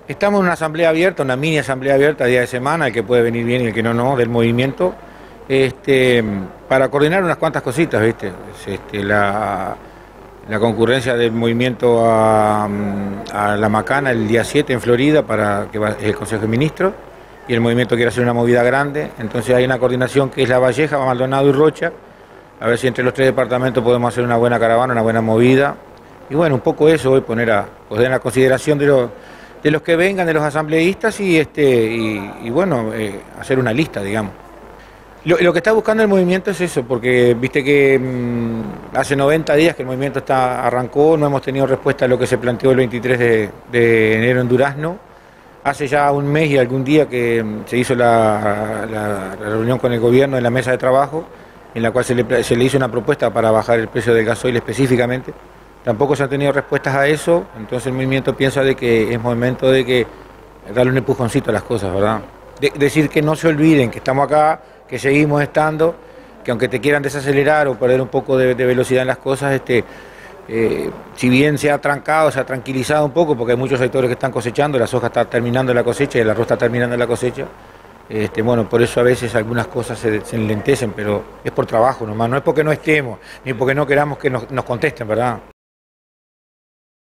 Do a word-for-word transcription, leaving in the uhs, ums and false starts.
Estamos en una asamblea abierta, una mini asamblea abierta a día de semana, el que puede venir bien y el que no, no, del movimiento, este, para coordinar unas cuantas cositas, ¿viste? Este, la, la concurrencia del movimiento a, a La Macana el día siete en Florida, para que va el Consejo de Ministros, y el movimiento quiere hacer una movida grande, entonces hay una coordinación que es La Valleja, Maldonado y Rocha, a ver si entre los tres departamentos podemos hacer una buena caravana, una buena movida, y bueno, un poco eso hoy poner a, poner a consideración de los de los que vengan, de los asambleístas y este y, y bueno, eh, hacer una lista, digamos. Lo, lo que está buscando el movimiento es eso, porque viste que mmm, hace noventa días que el movimiento está arrancó, no hemos tenido respuesta a lo que se planteó el veintitrés de, de enero en Durazno. Hace ya un mes y algún día que mmm, se hizo la, la, la reunión con el gobierno en la mesa de trabajo, en la cual se le, se le hizo una propuesta para bajar el precio del gasoil específicamente. Tampoco se han tenido respuestas a eso, entonces el movimiento piensa de que es momento de que darle un empujoncito a las cosas, ¿verdad? De, decir que no se olviden que estamos acá, que seguimos estando, que aunque te quieran desacelerar o perder un poco de, de velocidad en las cosas, este, eh, si bien se ha trancado, se ha tranquilizado un poco, porque hay muchos sectores que están cosechando, la soja está terminando la cosecha y el arroz está terminando la cosecha, este, bueno, por eso a veces algunas cosas se, se enlentecen, pero es por trabajo nomás, no es porque no estemos, ni porque no queramos que nos, nos contesten, ¿verdad?